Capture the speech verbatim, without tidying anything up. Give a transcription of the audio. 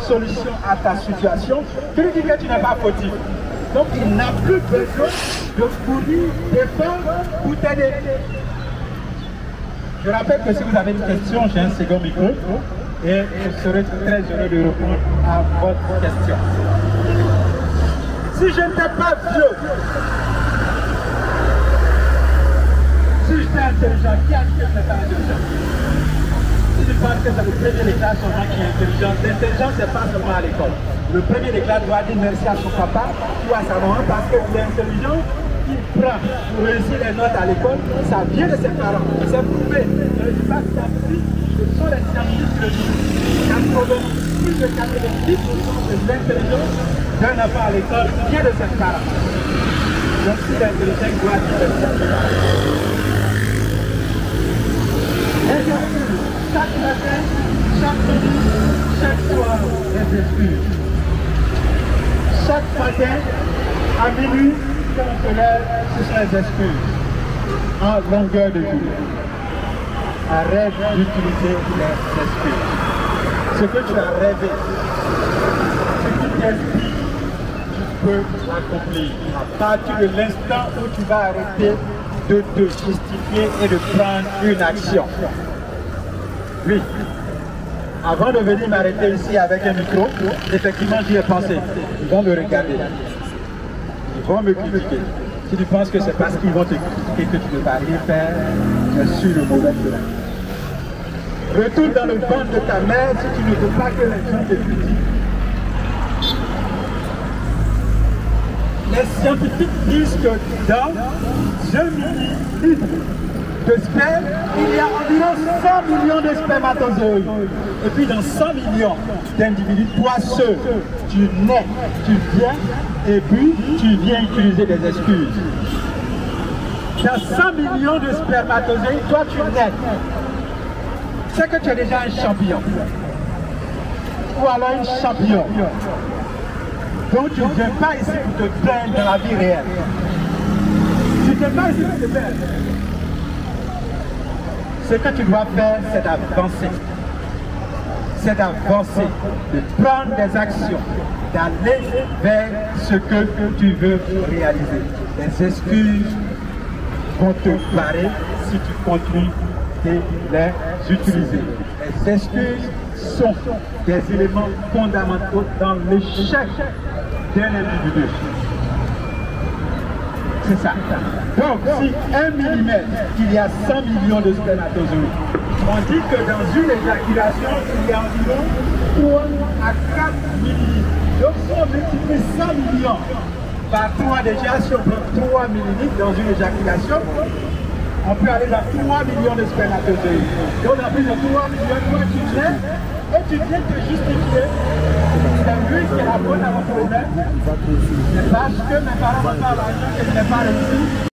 solution à ta situation, tu lui dis que tu n'es pas fautif. Donc il n'a plus besoin de fournir des fonds pour t'aider. Je rappelle que si vous avez une question, j'ai un second micro et je serai très heureux de répondre à votre question. Si je n'étais pas vieux, si j'étais intelligent, qui a dit que je n'étais pas intelligent? Si je pense que c'est le premier des classes seulement qui est intelligent, l'intelligence c'est pas seulement à l'école. Le premier des classes doit dire merci à son papa ou à sa maman parce qu'il est intelligent, il prend pour réussir les notes à l'école, ça vient de ses parents, c'est prouvé. Je ne dis pas scientifique, ce sont les scientifiques qui le disent. Plus de quatre-vingt-dix pour cent de l'intelligence d'un enfant à l'école vient de ses parents. Donc si l'intelligence doit dire merci à ses parents. Exercice, chaque matin, chaque midi, chaque soir, les excuses. Chaque matin, à minuit, quand on se lève, ce sont les excuses. En longueur de journée. Arrête d'utiliser les excuses. Ce que tu as rêvé, ce qui t'inspire, tu peux accomplir. À partir de l'instant où tu vas arrêter de te justifier et de prendre une action. Oui. Avant de venir m'arrêter ici avec un micro, effectivement j'y ai pensé. Ils vont me regarder. Ils vont me critiquer. Si tu penses que c'est parce qu'ils vont te critiquer que tu ne vas rien faire, tu es sur le mauvais chemin. Retourne dans le ventre de ta mère si tu ne veux pas que les gens te critiquent. Les scientifiques disent que dans un millilitre de sperme, il y a environ cent millions de spermatozoïdes. Et puis dans cent millions d'individus, toi seul, tu nais, tu viens, et puis tu viens utiliser des excuses. Dans cent millions de spermatozoïdes, toi tu nais. C'est que tu es déjà un champion. Ou alors une championne. Donc tu ne viens pas ici pour te plaindre dans la vie réelle. Tu ne viens pas ici pour te plaindre. Ce que tu dois faire, c'est d'avancer. C'est d'avancer, de prendre des actions, d'aller vers ce que tu veux réaliser. Les excuses vont te barrer si tu continues de les utiliser. Les excuses sont des éléments fondamentaux dans l'échec d'un individu. C'est ça. Donc, si un millimètre, il y a cent millions de spermatozoïdes, on dit que dans une éjaculation, il y a environ trois à quatre millilitres. Donc, si on multiplie cent millions par trois déjà, si on prend trois millilitres dans une éjaculation, on peut aller dans trois millions de spermatozoïdes. Donc, dans plus de trois millions, toi, tu viens et tu viens te justifier. C'est lui qui est la bonne à mon problème. C'est parce que mes parents m'ont pas l'argent que je n'ai pas réussi.